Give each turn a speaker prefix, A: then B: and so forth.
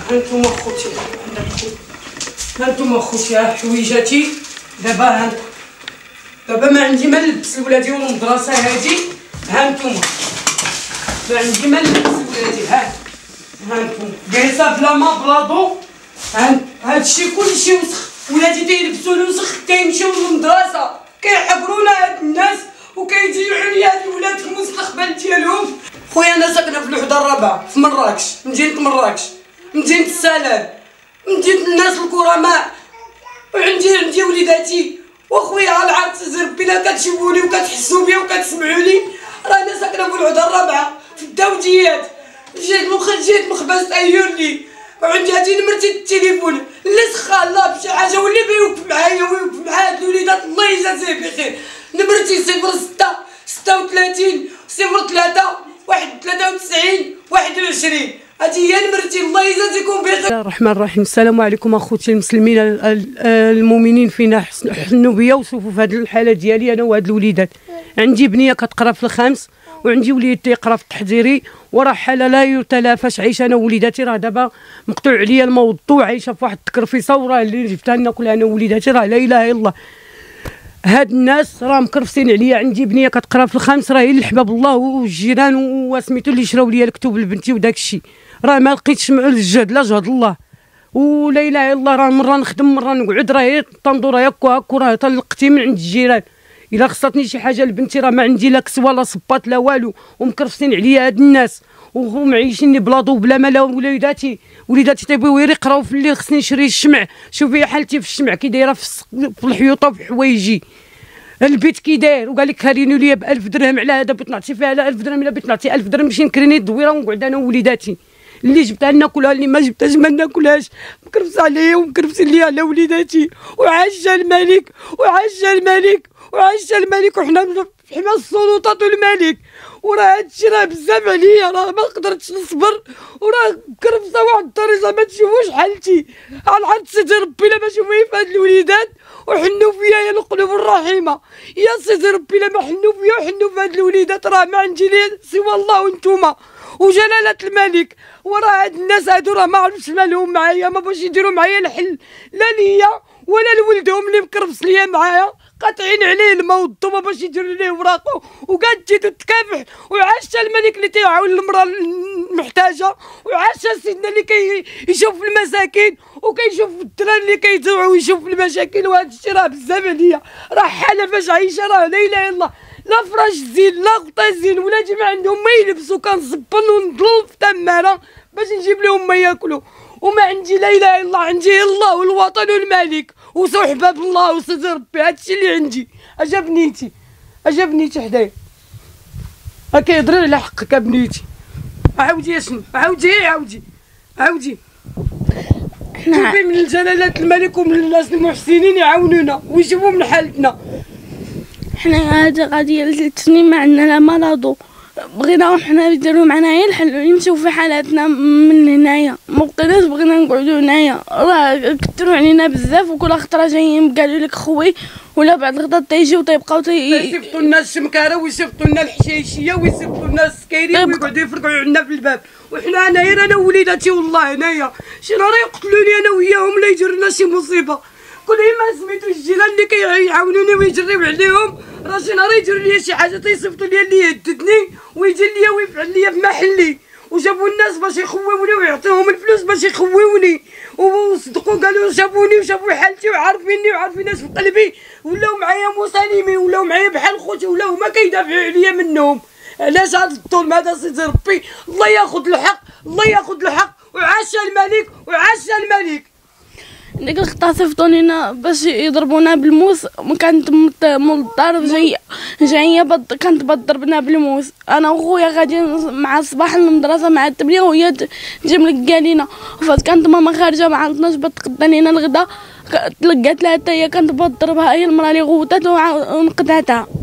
A: هانتوما خوتي، هانتوما خوتي حويجاتي. دابا ما عندي ما نلبس لولادي والمدرسه هادي. هانتوما ما عندي ما نلبس لولادي. هانتوما كيسا بلا ما بلا ضو. هادشي كلشي وسخ. ولادي تيلبسوا الوسخ كيمشيو للمدرسه، كيحقرونا هاد الناس وكيضيعوا لي هاد الولاد في المستقبل ديالهم. خويا انا ساكنه في الوحده الرابعه في مراكش، مدينه مراكش، مدينه السلام، مدينه الناس الكرماء، وعندي وليداتي وخويا على عرس ربي لا كتشوفوني وكتحسوا بيا وكتسمعوا لي. رانا ساكنه في الوحده الرابعه في الداوديات. جيت مخبز ايورلي، وعندي هادي نمرتي التليفون اللي سخا الله بشي حاجه واللي بيوقف معايا ويوقف مع هاد الوليدات الله يجازيه بخير. نمرتي 06 36 03 91 21. هادي هي نمرتي الله يجازيكم بخير. بسم الله الرحمن الرحيم. السلام عليكم اخوتي المسلمين المؤمنين فينا حسنوا بيا وشوفوا في هذه الحاله ديالي انا وهاد الوليدات. عندي بنيه كتقرا في الخامس وعندي وليد تيقرا في التحضيري، وراه حاله لا يتلافاش. عايشه انا ووليداتي، راه دابا مقطوع عليا الموضوع، عايشه في واحد التكرفيصه، وراه اللي جبتها لنا كلها انا ووليداتي راه لا اله الا الله. هاد الناس راه مكرفسين عليا. عندي بنيه كتقرا في الخامس، راه هي اللي حباب الله والجيران وسميتو اللي شراو ليا الكتب لبنتي وداك الشيء. راه ما لقيتش الجهد لا جهد الله ولا اله الا الله. راه مره نخدم مره نقعد، راه هي الطندوره هاكو راه تلقتي من عند الجيران. الا خصاتني شي حاجه لبنتي راه ما عندي لا كسوه لا صباط لا والو، ومكرفسين عليا هاد الناس ومعيشيني بلا ضو بلا ما. لا وليداتي تيبغيو يقراو في الليل، خصني نشري الشمع. شوفي حالتي في الشمع كي دايره في الحيوطه وفي حوايجي. البيت كي داير وقال لك كارينو ليا ب1000 درهم على هذا بغيت نعطي فيها على 1000 درهم. الا بغيت نعطي 1000 درهم نمشي نكريني الدويره ونقعد انا ووليداتي. اللي جبتها ناكلها، اللي ما جبتهاش ما ناكلهاش. مكرفس عليا ومكرفسين ليا على وليداتي. وعاش الملك وعاش الملك وعاش الملك، وحنا في حمى السلطات والملك. وراه هادشي راه بزاف عليا، راه ما قدرتش نصبر، وراه مكرفسه واحد الطريقه ما تشوفوش حالتي. على عرض سيدي ربي لا ما شوفوني في هاد الوليدات وحنوا فيا يا القلوب الرحيمه. يا سيدي ربي لا ما حنوا فيا وحنوا في هاد الوليدات، راه ما عندي لي سوى الله وانتوما وجلاله الملك. وراه هاد الناس هادو راه ما عرفتش مالهم معايا، ما بغاوش يديروا معايا الحل لا ليا ولا لولدهم اللي مكرفس ليا معايا. قاطعين عليه الموضوع، ما باش يديروا ليه وراقو وقاعد تجي تكافح. وعاش الملك اللي تيعاون المراه المحتاجه، وعاش سيدنا اللي كيشوف المساكين وكيشوف الدراري اللي كيجوعوا ويشوف المشاكل. وهذا الشيء راه بزاف عليا، راه حاله فاش عايشه راه لا اله الا الله. لا فراش زين لا غطا زين، ولادي ما عندهم ما يلبسوا، كنصبن ونضل في تماره باش نجيب لهم ما ياكلوا. وما عندي لا اله الا الله، عندي الله والوطن والملك وصحباب الله وسيدي ربي. هادشي اللي عندي. اجا بنيتي حدايا كيهضروا على حقك بنيتي. عاودي اشنو عاودي شوفي من جلالة الملك ومن الناس المحسنين يعاونونا ويشوفوا من حالتنا.
B: حنا هاد القضيه اللي تسني ما عندنا لا مرض، بغينا حنا يديروا معنا غير الحل يمشيو في حالاتنا من هنايا. ما بقيناش بغينا نقعدوا هنايا، راه كثروا علينا بزاف. وكل خطره جايين قالوا لك خوي ولا بعد الغدا تيجيو تيبقاو
A: يصيفطوا لنا الشمكاره ويصيفطوا لنا الحشيشيه ويصيفطوا لنا السكيري ويقعدوا يفرقعوا عندنا في الباب. وحنا هنايا انا ووليداتي والله هنايا شي نهار يقتلوني انا وياهم لا يجر لنا شي مصيبه. كل ما سميتو الجيران اللي كيعاونوني ويجريو عليهم، راه شي نهار يجري لي شي حاجه تيصيفطوا لي اللي يهددني ويجي ليا ويفعل ليا في محلي. وجابوا الناس باش يخويوني ويعطيوهم الفلوس باش يخويوني، وصدقوا قالوا شافوني وشافوا حالتي وعارفيني وعارفين اش في قلبي، ولاو معايا مسالمين، ولاو معايا بحال خوتي، ولاو ما كيدافعوا عليا منهم. علاش هذا الظلم هذا سيدي ربي؟ الله ياخذ الحق، الله ياخذ الحق. وعاش الملك وعاش الملك.
B: ديك الخطا صيفطوا لينا باش يضربونا بالموس. كانت مول الدار جايه كانت بضربنا بالموس. انا وخويا غاديين مع الصباح للمدرسه مع التمرين، وهي تجي ملقى لينا. وفات كانت ماما خارجه مع 12 بتقدا لينا الغدا، تلقات لها حتى هي كانت بضربها، هي المراه اللي غوتات ونقطعتها.